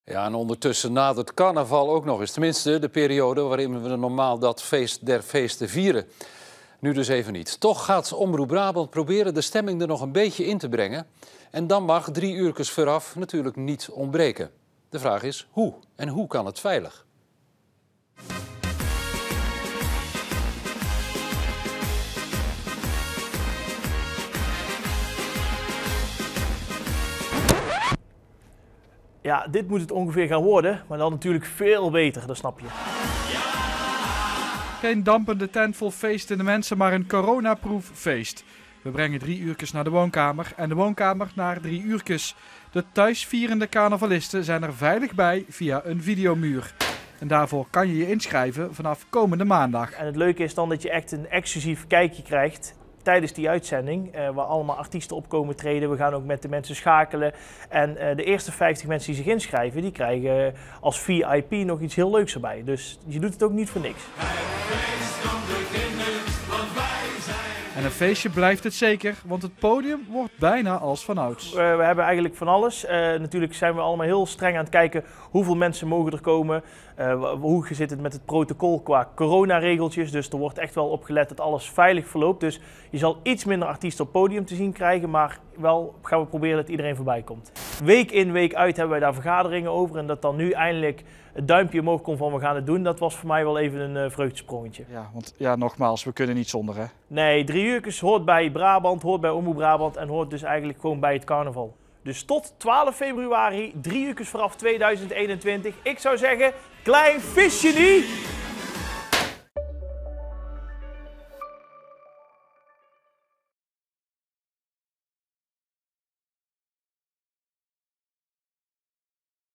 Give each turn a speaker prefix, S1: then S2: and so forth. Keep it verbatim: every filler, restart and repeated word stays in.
S1: Ja, en ondertussen nadert carnaval ook nog eens. Tenminste, de periode waarin we normaal dat feest der feesten vieren. Nu dus even niet. Toch gaat Omroep Brabant proberen de stemming er nog een beetje in te brengen. En dan mag drie uurtjes vooraf natuurlijk niet ontbreken. De vraag is hoe en hoe kan het veilig?
S2: Ja, dit moet het ongeveer gaan worden, maar dan natuurlijk veel beter, dat snap je.
S3: Geen dampende tent vol feestende mensen, maar een coronaproof feest. We brengen drie uurtjes naar de woonkamer en de woonkamer naar drie uurtjes. De thuisvierende carnavalisten zijn er veilig bij via een videomuur. En daarvoor kan je je inschrijven vanaf komende maandag.
S2: En het leuke is dan dat je echt een exclusief kijkje krijgt tijdens die uitzending, eh, waar allemaal artiesten op komen treden. We gaan ook met de mensen schakelen. En eh, de eerste vijftig mensen die zich inschrijven, die krijgen als V I P nog iets heel leuks erbij. Dus je doet het ook niet voor niks.
S3: En een feestje blijft het zeker, want het podium wordt bijna als vanouds.
S2: Uh, we hebben eigenlijk van alles. Uh, natuurlijk zijn we allemaal heel streng aan het kijken hoeveel mensen mogen er komen. Uh, hoe zit het met het protocol qua coronaregeltjes. Dus er wordt echt wel op gelet dat alles veilig verloopt. Dus je zal iets minder artiesten op het podium te zien krijgen, maar wel gaan we proberen dat iedereen voorbij komt. Week in, week uit hebben wij daar vergaderingen over. En dat dan nu eindelijk het duimpje omhoog komt van we gaan het doen, dat was voor mij wel even een uh, vreugdesprongetje.
S3: Ja, want ja, nogmaals, we kunnen niet zonder, hè?
S2: Nee, drie uurtjes hoort bij Brabant, hoort bij Omroep Brabant en hoort dus eigenlijk gewoon bij het carnaval. Dus tot twaalf februari, drie uurtjes vanaf tweeduizend eenentwintig. Ik zou zeggen, klein visje niet!